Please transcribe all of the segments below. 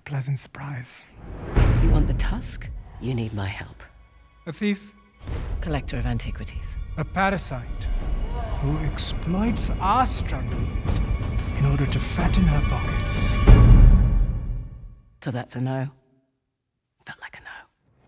pleasant surprise. You want the tusk? You need my help. A thief, Collector of antiquities. a parasite, who exploits our struggle in order to fatten her pockets. So that's a no? Felt like a no.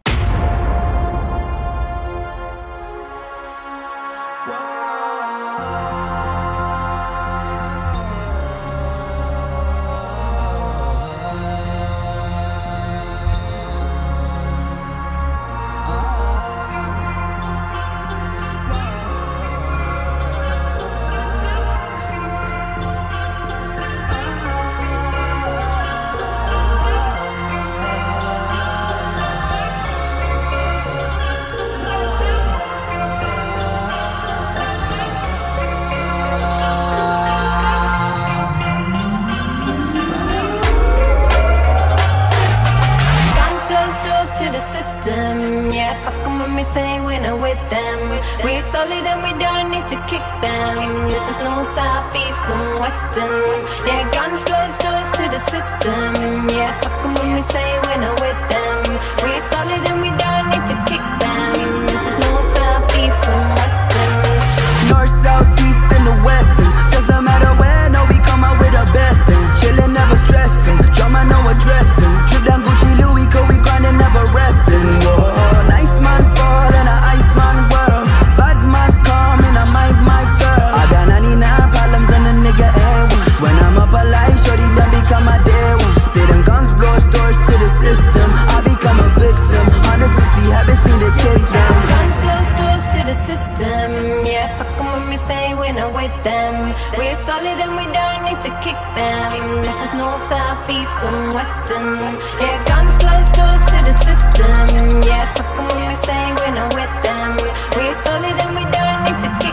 Yeah, fuck 'em when we say we're not with them. We solid and we don't need to kick them. This is no south, east, and western. Yeah, guns, blows, doors to the system. Yeah, fuck 'em when we say we're not with them. We solid and we don't need to kick them. This is no south, east, and western. North, south, east, and the western. Doesn't matter where, no, we come out with our best. Chillin', never stressing. Drama, no addressing. Trip down Gucci, Louis, cause we grindin', never resting. Whoa, nice man fall in a ice man world. Bad man come in a my girl. I got 99 problems and a nigga ain't one. When I'm up alive, shorty done become a day one. Say them guns blow doors to the system. I become a victim. 160 habits need to kill them. Guns, blows, doors to the system. Yeah, fuck 'em when we say we're not with them. We're solid and we don't need to kick them. This is north, south, east, and western. Yeah, guns, blows, doors to the system. Yeah, fuck 'em when we say we're not with them. We're solid and we don't need to kick